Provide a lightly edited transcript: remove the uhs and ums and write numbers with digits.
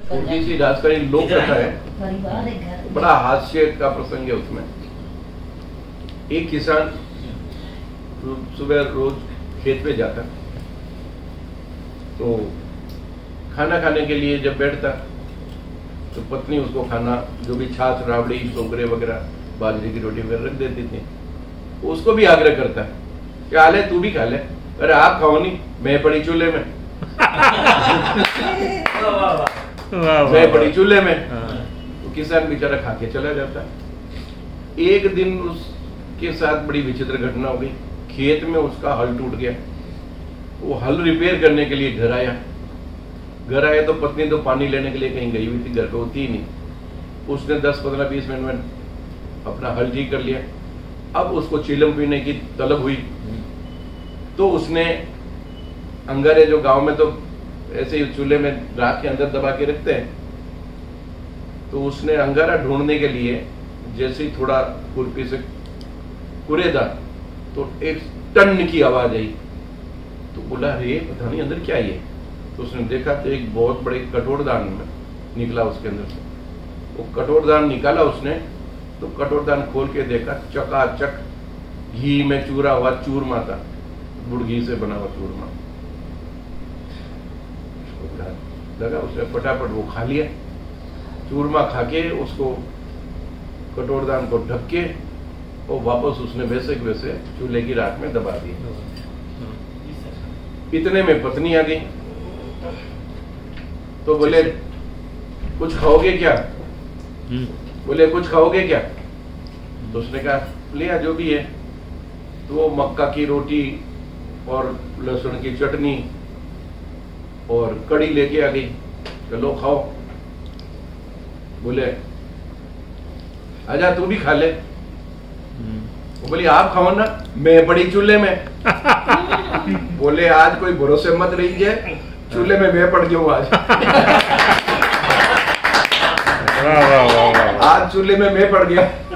थोड़ी सी राजस्थानी लोक कथा है, बड़ा हास्य का प्रसंग है उसमें। एक किसान सुबह रोज खेत पे जाता, तो खाना खाने के लिए जब बैठता तो पत्नी उसको खाना जो भी छाछ, राबड़ी, सोगरे वगैरह, बाजरे की रोटी वगैरह रख देती थी। उसको भी आग्रह करता है कि आ ले, तू भी खा ले। अरे आप खाओ नहीं, मैं पड़ी चूल्हे में मैं पड़ी चूल्हे में। तो किसान बेचारा खा के चला जाता है। एक दिन उसके साथ बड़ी विचित्र घटना हो गई। खेत में उसका हल टूट गया। वो हल रिपेयर करने के लिए घर आया तो पत्नी तो पानी लेने के लिए कहीं गई हुई थी, घर पे होती ही नहीं। उसने 10, 15, 20 मिनट में अपना हल ठीक कर लिया। अब उसको चिलम पीने की तलब हुई, तो उसने अंगारे, जो गांव में तो ऐसे ही चूल्हे में राख के अंदर दबा के रखते हैं, तो उसने अंगारा ढूंढने के लिए जैसे ही थोड़ा खुरपी से कुरेदा तो एक टन की आवाज आई। तो बोला, अरे पता नहीं अंदर क्या है। तो उसने देखा तो एक बहुत बड़े कटोरदान निकला उसके अंदर से। वो कटोरदान निकाला उसने, तो कटोरदान खोल के देखा, चकाचक घी में चूरा हुआ चूरमा था, गुड़ घी से बना हुआ चूरमा। लगा, उसने फटाफट वो खा लिया। चूरमा खा के उसको कटोरदान को ढक के और वापस उसने वैसे के वैसे चूल्हे की राख में दबा दिया। इतने में पत्नी आ गई, तो बोले, कुछ खाओगे क्या? बोले, कुछ खाओगे क्या? तो उसने कहा, लिया जो भी है। तो वो मक्का की रोटी और लहसुन की चटनी और कड़ी लेके आ गई। चलो खाओ। बोले, आजा तू भी खा ले। वो बोली, आप खाओ ना, मैं बड़ी चूल्हे में। बोले, आज कोई भरोसे मत रहिए, चूल्हे में मैं पड़ गया हूं आज। आज चूल्हे में मैं पड़ गया।